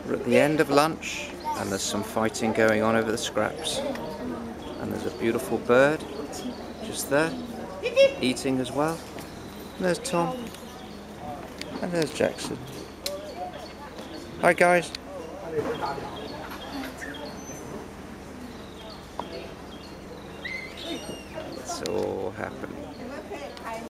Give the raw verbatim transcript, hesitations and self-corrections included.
We're at the end of lunch and there's some fighting going on over the scraps. And there's a beautiful bird just there, eating as well. And there's Tom. And there's Jackson. Hi guys. It's all happening.